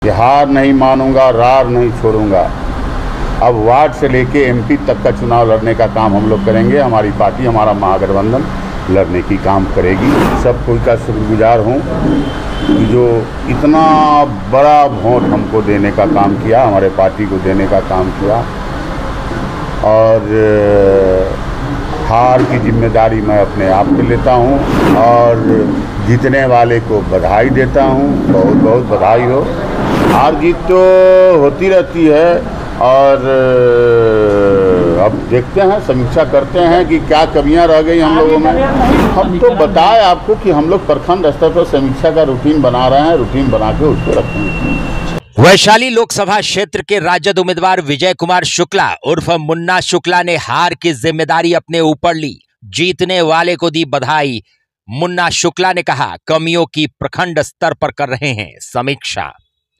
कि हार नहीं मानूंगा, रार नहीं छोड़ूंगा। अब वार्ड से लेके एमपी तक का चुनाव लड़ने का काम हम लोग करेंगे। हमारी पार्टी, हमारा महागठबंधन लड़ने की काम करेगी। सब कोई का शुक्रगुजार हूँ कि जो इतना बड़ा वोट हमको देने का काम किया, हमारे पार्टी को देने का काम किया। और हार की जिम्मेदारी मैं अपने आप पे लेता हूँ और जीतने वाले को बधाई देता हूँ। बहुत बहुत बधाई हो। हार जीत तो होती रहती है और अब देखते हैं, समीक्षा करते हैं कि क्या कमियां रह गई हम लोगों में। हम तो बताएं आपको कि हम लोग प्रखंड स्तर पर समीक्षा का रूटीन बना रहे हैं, रूटीन बना के उसको रखेंगे। वैशाली लोकसभा क्षेत्र के राजद उम्मीदवार विजय कुमार शुक्ला उर्फ मुन्ना शुक्ला ने हार की जिम्मेदारी अपने ऊपर ली, जीतने वाले को दी बधाई। मुन्ना शुक्ला ने कहा, कमियों की प्रखंड स्तर पर कर रहे हैं समीक्षा।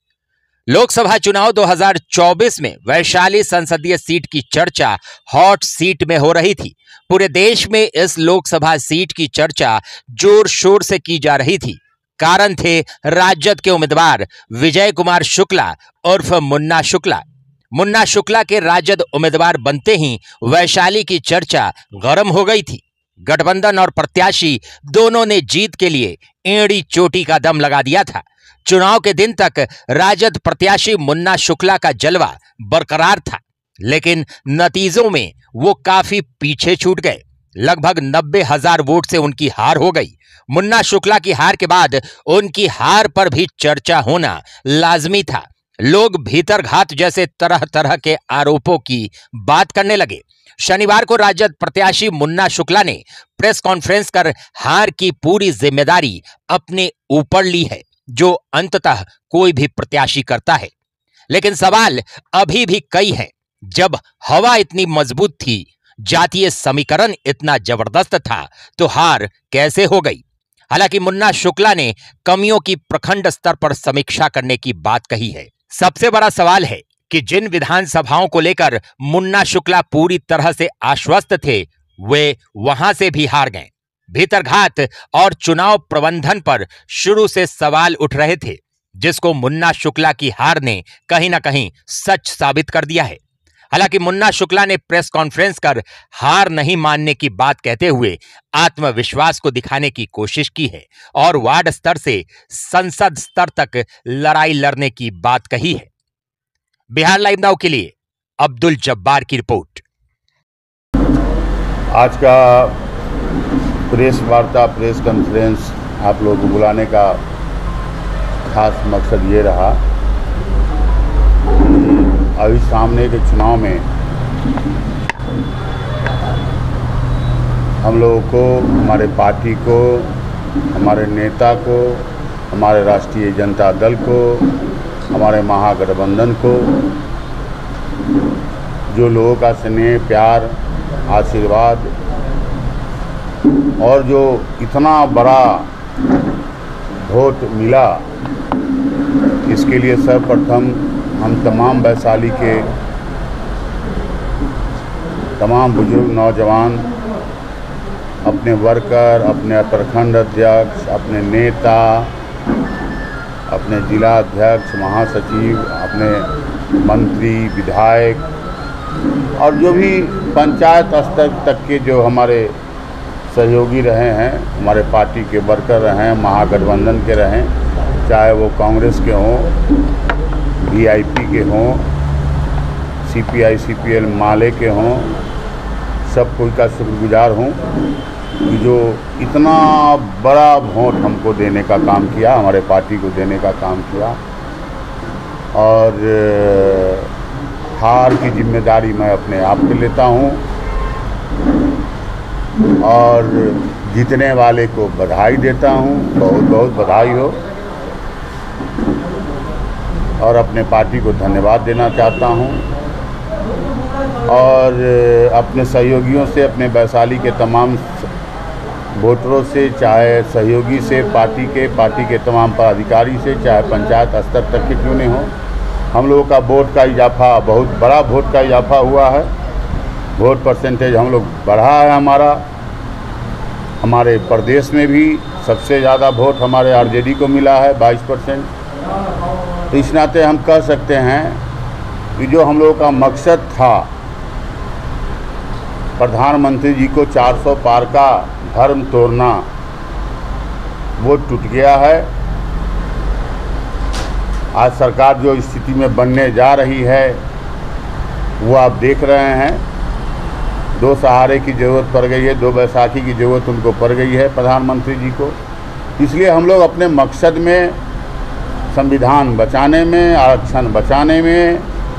लोकसभा चुनाव 2024 में वैशाली संसदीय सीट की चर्चा हॉट सीट में हो रही थी। पूरे देश में इस लोकसभा सीट की चर्चा जोर शोर से की जा रही थी। कारण थे राजद के उम्मीदवार विजय कुमार शुक्ला उर्फ मुन्ना शुक्ला। मुन्ना शुक्ला के राजद उम्मीदवार बनते ही वैशाली की चर्चा गर्म हो गई थी। गठबंधन और प्रत्याशी दोनों ने जीत के लिए एड़ी चोटी का दम लगा दिया था। चुनाव के दिन तक राजद प्रत्याशी मुन्ना शुक्ला का जलवा बरकरार था, लेकिन नतीजों में वो काफी पीछे छूट गए। लगभग 90,000 वोट से उनकी हार हो गई। मुन्ना शुक्ला की हार के बाद उनकी हार पर भी चर्चा होना लाजमी था। लोग भीतरघात जैसे तरह तरह के आरोपों की बात करने लगे। शनिवार को राजद प्रत्याशी मुन्ना शुक्ला ने प्रेस कॉन्फ्रेंस कर हार की पूरी जिम्मेदारी अपने ऊपर ली है, जो अंततः कोई भी प्रत्याशी करता है। लेकिन सवाल अभी भी कई हैं। जब हवा इतनी मजबूत थी, जातीय समीकरण इतना जबरदस्त था, तो हार कैसे हो गई? हालांकि मुन्ना शुक्ला ने कमियों की प्रखंड स्तर पर समीक्षा करने की बात कही है। सबसे बड़ा सवाल है कि जिन विधानसभाओं को लेकर मुन्ना शुक्ला पूरी तरह से आश्वस्त थे, वे वहां से भी हार गए। भीतरघात और चुनाव प्रबंधन पर शुरू से सवाल उठ रहे थे, जिसको मुन्ना शुक्ला की हार ने कहीं ना कहीं सच साबित कर दिया है। हालांकि मुन्ना शुक्ला ने प्रेस कॉन्फ्रेंस कर हार नहीं मानने की बात कहते हुए आत्मविश्वास को दिखाने की कोशिश की है और वार्ड स्तर से संसद स्तर तक लड़ाई लड़ने की बात कही है। बिहार लाइव नाउ के लिए अब्दुल जब्बार की रिपोर्ट। आज का प्रेस वार्ता, प्रेस कॉन्फ्रेंस आप लोगों को बुलाने का खास मकसद ये रहा कि अभी सामने के चुनाव में हम लोगों को, हमारे पार्टी को, हमारे नेता को, हमारे राष्ट्रीय जनता दल को, हमारे महागठबंधन को जो लोगों का स्नेह, प्यार, आशीर्वाद और जो इतना बड़ा वोट मिला, इसके लिए सर्वप्रथम हम तमाम वैशाली के तमाम बुजुर्ग नौजवान, अपने वर्कर, अपने प्रखंड अध्यक्ष, अपने नेता, अपने जिला अध्यक्ष, महासचिव, अपने मंत्री, विधायक और जो भी पंचायत स्तर तक के जो हमारे सहयोगी रहे हैं, हमारे पार्टी के वर्कर रहे, महागठबंधन के रहें, चाहे वो कांग्रेस के हों, वीआईपी के हों, सीपीआई सीपीएल माले के हों, सब कोई का शुक्रगुजार हूँ कि जो इतना बड़ा वोट हमको देने का काम किया, हमारे पार्टी को देने का काम किया। और हार की जिम्मेदारी मैं अपने आप पे लेता हूँ और जीतने वाले को बधाई देता हूँ। बहुत बहुत बधाई हो। और अपने पार्टी को धन्यवाद देना चाहता हूँ और अपने सहयोगियों से, अपने वैशाली के तमाम वोटरों से, चाहे सहयोगी से, पार्टी के तमाम पदाधिकारी से, चाहे पंचायत स्तर तक के क्यों नहीं हो, हम लोगों का वोट का इजाफा, बहुत बड़ा वोट का इजाफा हुआ है। वोट परसेंटेज हम लोग बढ़ा है हमारा। हमारे प्रदेश में भी सबसे ज़्यादा वोट हमारे आरजेडी को मिला है, 22%। तो इस नाते हम कह सकते हैं कि जो हम लोगों का मकसद था प्रधानमंत्री जी को 400 पार का धर्म तोड़ना, वो टूट गया है। आज सरकार जो स्थिति में बनने जा रही है वो आप देख रहे हैं। 2 सहारे की ज़रूरत पड़ गई है, 2 बैसाखी की ज़रूरत उनको पड़ गई है प्रधानमंत्री जी को। इसलिए हम लोग अपने मकसद में, संविधान बचाने में, आरक्षण बचाने में,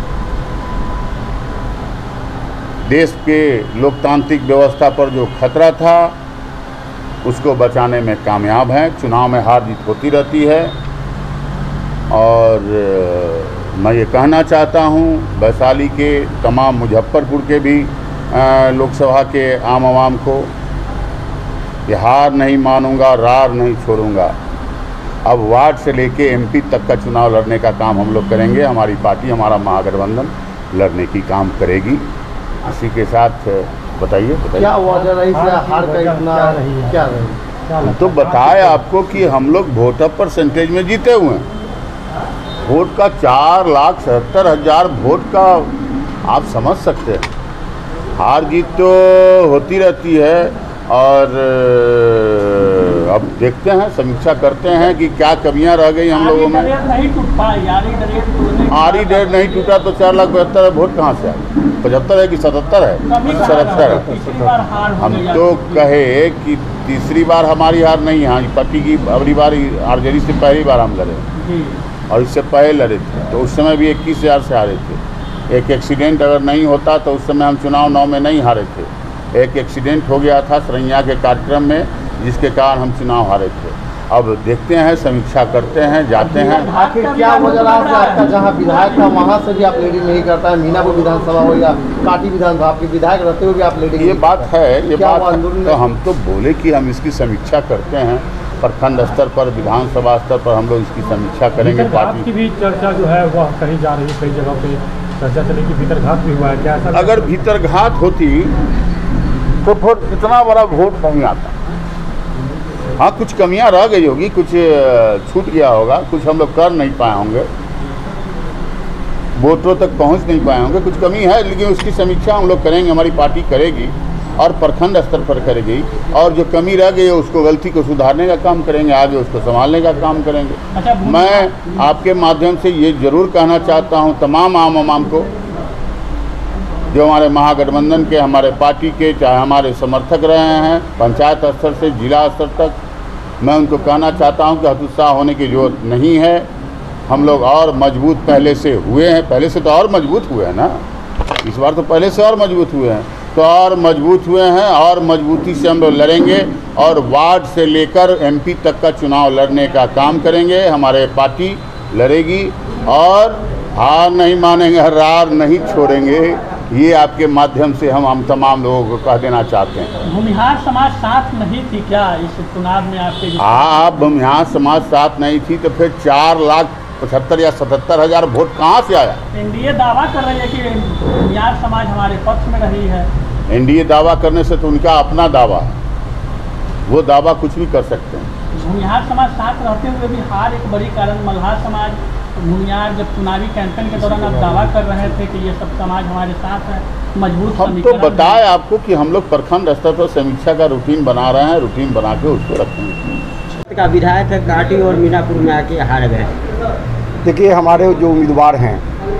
देश के लोकतांत्रिक व्यवस्था पर जो खतरा था उसको बचाने में कामयाब हैं। चुनाव में हार जीत होती रहती है और मैं ये कहना चाहता हूँ वैशाली के तमाम, मुजफ्फरपुर के भी लोकसभा के आम आवाम को, ये हार नहीं मानूंगा, रार नहीं छोड़ूंगा। अब वार्ड से लेके एमपी तक का चुनाव लड़ने का काम हम लोग करेंगे। हमारी पार्टी, हमारा महागठबंधन लड़ने की काम करेगी। इसी के साथ बताइए क्या वजह रही हार का इतना क्या रही? तो बताए आपको कि हम लोग वोटर परसेंटेज में जीते हुए हैं। वोट का 4,77,000 वोट का आप समझ सकते हैं। हार जीत तो होती रहती है और अब देखते हैं, समीक्षा करते हैं कि क्या कमियां रह गई हम लोगों में। आरी डेट नहीं टूटा तो 4,72,000 वोट कहाँ से आए? 75 है कि 77 है? 77 है। हम तो कहे कि तीसरी बार हमारी हार नहीं है। पार्टी की अगली बार आरजेडी से पहली बार हम लड़े और इससे पहले लड़े थे तो उस समय भी 21,000 से हारे थे। एक एक्सीडेंट अगर नहीं होता तो उस समय हम चुनाव 9 में नहीं हारे थे। एक एक्सीडेंट हो गया था सरैया के कार्यक्रम में जिसके कारण हम चुनाव हारे थे। अब देखते हैं, समीक्षा करते हैं, जाते हैं। आखिर क्या वजह रहा है आपका, जहाँ विधायक था वहाँ से भी आप लीडिंग नहीं करता है? मीनापुर विधानसभा हो या काटी विधानसभा, आपके विधायक रहते हुए भी आप लीडिंग? ये बात है, ये बात तो हम तो बोले कि हम इसकी समीक्षा करते हैं। प्रखंड स्तर पर, विधानसभा स्तर पर हम लोग इसकी समीक्षा करेंगे। पार्टी की भी चर्चा जो है वह कही जा रही है, कई जगह पे चर्चा चली कि भीतरघात भी हुआ है। क्या ऐसा? अगर भीतरघात होती तो फिर इतना बड़ा वोट नहीं आता। हाँ, कुछ कमियां रह गई होगी, कुछ छूट गया होगा, कुछ हम लोग कर नहीं पाए होंगे, वोटरों तक पहुंच नहीं पाए होंगे, कुछ कमी है। लेकिन उसकी समीक्षा हम लोग करेंगे, हमारी पार्टी करेगी और प्रखंड स्तर पर करेगी। और जो कमी रह गई है उसको, गलती को सुधारने का काम करेंगे, आगे उसको संभालने का काम करेंगे। अच्छा, मैं आपके माध्यम से ये जरूर कहना चाहता हूँ तमाम आम आवाम को, जो हमारे महागठबंधन के, हमारे पार्टी के, चाहे हमारे समर्थक रहे हैं पंचायत स्तर से जिला स्तर तक, मैं उनको कहना चाहता हूं कि हतोत्साह होने की जरूरत नहीं है। हम लोग और मजबूत पहले से हुए हैं, पहले से तो और मजबूत हुए हैं ना, इस बार तो पहले से और मजबूत हुए हैं, तो और मजबूत हुए हैं और मजबूती से हम लोग लड़ेंगे और वार्ड से लेकर एमपी तक का चुनाव लड़ने का काम करेंगे। हमारे पार्टी लड़ेगी और हार नहीं मानेंगे, रार नहीं छोड़ेंगे। ये आपके माध्यम से हम तमाम लोगों को कह देना चाहते हैं। भूमिहार समाज साथ नहीं थी क्या इस चुनाव में आपके? आप भूमिहार समाज साथ नहीं थी तो फिर 4,75,000 या 77,000 वोट कहाँ से आया? एनडीए दावा कर रही है कि भूमिहार समाज हमारे पक्ष में रही है। एनडीए दावा करने से तो उनका अपना दावा है, वो दावा कुछ भी कर सकते हैं। भूमिहार समाज साथ रहते हुए भी हार एक बड़ी कारण, मल्हार समाज, भूमिहार जब चुनावी कैंपेन के दौरान आप दावा कर रहे थे कि ये सब समाज हमारे साथ है, मजबूत। हम तो बताए आपको कि हम लोग प्रखंड स्तर पर समीक्षा का रूटीन बना रहे हैं, रूटीन बना के उसको रखेंगे। का विधायक काटी और मीनापुर में आके हार गए। देखिए, हमारे जो उम्मीदवार हैं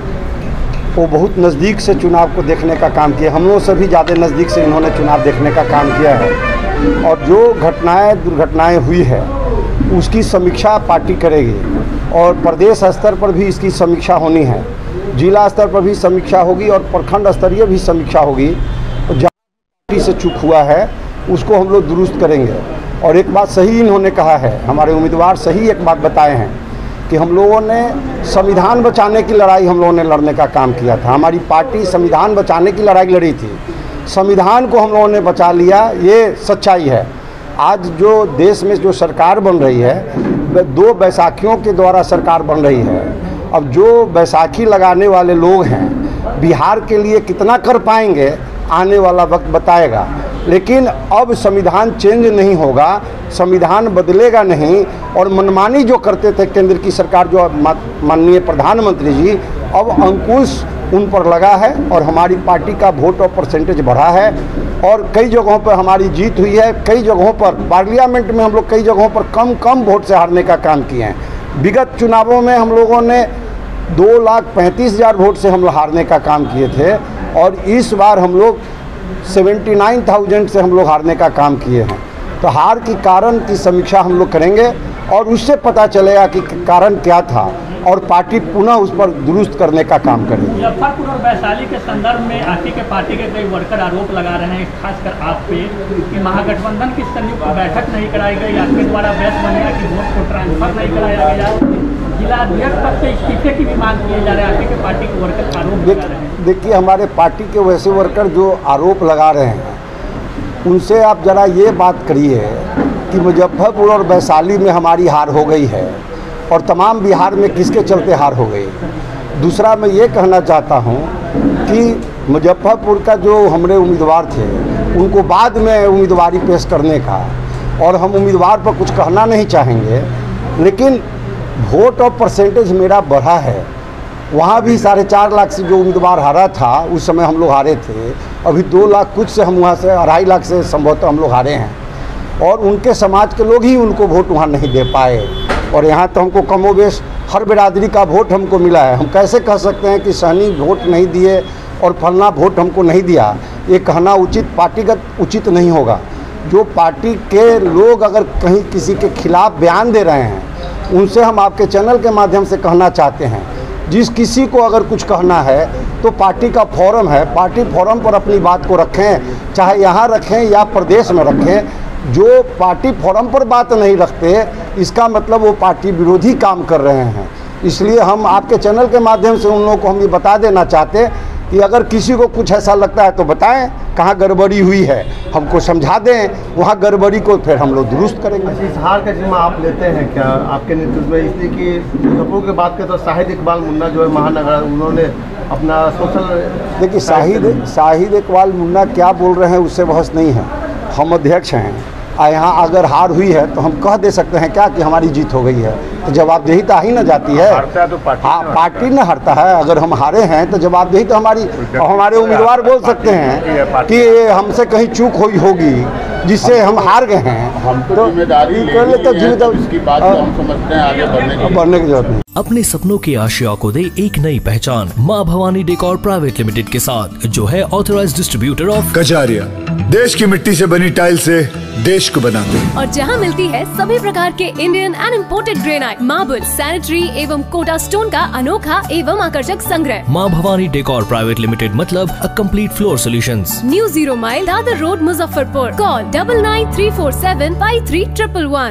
वो बहुत नज़दीक से चुनाव को देखने का काम किया। हम लोगों से भी ज़्यादा नज़दीक से इन्होंने चुनाव देखने का काम किया है और जो दुर्घटनाएं हुई है उसकी समीक्षा पार्टी करेगी और प्रदेश स्तर पर भी इसकी समीक्षा होनी है, जिला स्तर पर भी समीक्षा होगी और प्रखंड स्तरीय भी समीक्षा होगी। जहाँ पार्टी से चूक हुआ है उसको हम लोग दुरुस्त करेंगे। और एक बात सही इन्होंने कहा है, हमारे उम्मीदवार सही एक बात बताए हैं कि हम लोगों ने संविधान बचाने की लड़ाई हम लोगों ने लड़ने का काम किया था। हमारी पार्टी संविधान बचाने की लड़ाई लड़ी थी, संविधान को हम लोगों ने बचा लिया, ये सच्चाई है। आज जो देश में जो सरकार बन रही है, 2 बैसाखियों के द्वारा सरकार बन रही है। अब जो बैसाखी लगाने वाले लोग हैं बिहार के लिए कितना कर पाएंगे आने वाला वक्त बताएगा। लेकिन अब संविधान चेंज नहीं होगा, संविधान बदलेगा नहीं। और मनमानी जो करते थे केंद्र की सरकार, जो माननीय प्रधानमंत्री जी, अब अंकुश उन पर लगा है और हमारी पार्टी का वोट और परसेंटेज बढ़ा है और कई जगहों पर हमारी जीत हुई है। कई जगहों पर पार्लियामेंट में हम लोग कई जगहों पर कम वोट से हारने का काम किए हैं। विगत चुनावों में हम लोगों ने 2,35,000 वोट से हम लोग हारने का काम किए थे और इस बार हम लोग 79,000 से हम लोग हारने का काम किए हैं। तो हार की कारण की समीक्षा हम लोग करेंगे और उससे पता चलेगा कि कारण क्या था और पार्टी पुनः उस पर दुरुस्त करने का काम करेगी। मुजफ्फरपुर और वैशाली के संदर्भ में आपकी के पार्टी के कई वर्कर आरोप लगा रहे हैं, खासकर आप पे, कि महागठबंधन की संयुक्त बैठक नहीं कराई गई, आपके द्वारा बहस बनने की वोट को ट्रांसफर नहीं कराया गया, जिला अध्यक्ष पद से इस्तीफे की भी मांग किए जा रहे हैं, आपके के पार्टी के वर्कर आरोप लगा रहे हैं। देखिए, हमारे पार्टी के वैसे वर्कर जो आरोप लगा रहे हैं उनसे आप जरा ये बात करिए कि मुजफ्फरपुर और वैशाली में हमारी हार हो गई है और तमाम बिहार में किसके चलते हार हो गई। दूसरा, मैं ये कहना चाहता हूँ कि मुजफ्फरपुर का जो हमारे उम्मीदवार थे उनको बाद में उम्मीदवारी पेश करने का, और हम उम्मीदवार पर कुछ कहना नहीं चाहेंगे, लेकिन वोट और परसेंटेज मेरा बढ़ा है। वहाँ भी 4.5 लाख से जो उम्मीदवार हारा था उस समय हम लोग हारे थे, अभी 2 लाख कुछ से हम वहाँ से 2.5 लाख से संभवतः हम लोग हारे हैं और उनके समाज के लोग ही उनको वोट वहाँ नहीं दे पाए। और यहाँ तो हमको कमोबेश हर बिरादरी का वोट हमको मिला है। हम कैसे कह सकते हैं कि सहनी वोट नहीं दिए और फलना वोट हमको नहीं दिया, ये कहना उचित पार्टीगत उचित नहीं होगा। जो पार्टी के लोग अगर कहीं किसी के खिलाफ बयान दे रहे हैं उनसे हम आपके चैनल के माध्यम से कहना चाहते हैं, जिस किसी को अगर कुछ कहना है तो पार्टी का फोरम है, पार्टी फोरम पर अपनी बात को रखें, चाहे यहाँ रखें या प्रदेश में रखें। जो पार्टी फोरम पर बात नहीं रखते इसका मतलब वो पार्टी विरोधी काम कर रहे हैं। इसलिए हम आपके चैनल के माध्यम से उन लोगों को हम ये बता देना चाहते कि अगर किसी को कुछ ऐसा लगता है तो बताएं कहाँ गड़बड़ी हुई है, हमको समझा दें, वहाँ गड़बड़ी को फिर हम लोग दुरुस्त करेंगे। इस हार का जिम्मा आप लेते हैं क्या आपके नेतृत्व में? इसलिए कि मुजफ्फरपुर की बात करें तो शाहिद इकबाल मुन्ना जो है महानगर, उन्होंने अपना सोशल, देखिए शाहिद इकबाल मुन्ना क्या बोल रहे हैं उससे बहस नहीं है। हम अध्यक्ष हैं, यहाँ अगर हार हुई है तो हम कह दे सकते हैं क्या कि हमारी जीत हो गई है, तो जवाबदेही तो आ ही ना जाती है। तो पार्टी न हारता है। अगर हम हारे हैं तो जवाबदेही तो हमारे उम्मीदवार बोल सकते हैं कि हमसे कहीं चूक हुई होगी जिससे हम हार गए हैं। हमको जिम्मेदारी इसकी बात हम समझते हैं, आगे बढ़ने की जरूरत नहीं। अपने सपनों की आशिया को दे एक नई पहचान माँ भवानी डेकोर प्राइवेट लिमिटेड के साथ, जो है ऑथराइज्ड डिस्ट्रीब्यूटर ऑफ कजारिया। देश की मिट्टी से बनी टाइल से देश को बनाते हैं और जहां मिलती है सभी प्रकार के Indian and imported granite, marble, sanitary एवं कोटा स्टोन का अनोखा एवं आकर्षक संग्रह। माँ भवानी डेकोर प्राइवेट लिमिटेड मतलब a complete floor solutions. New 0 mile Dadar road, Muzaffarpur. Call 9934753111।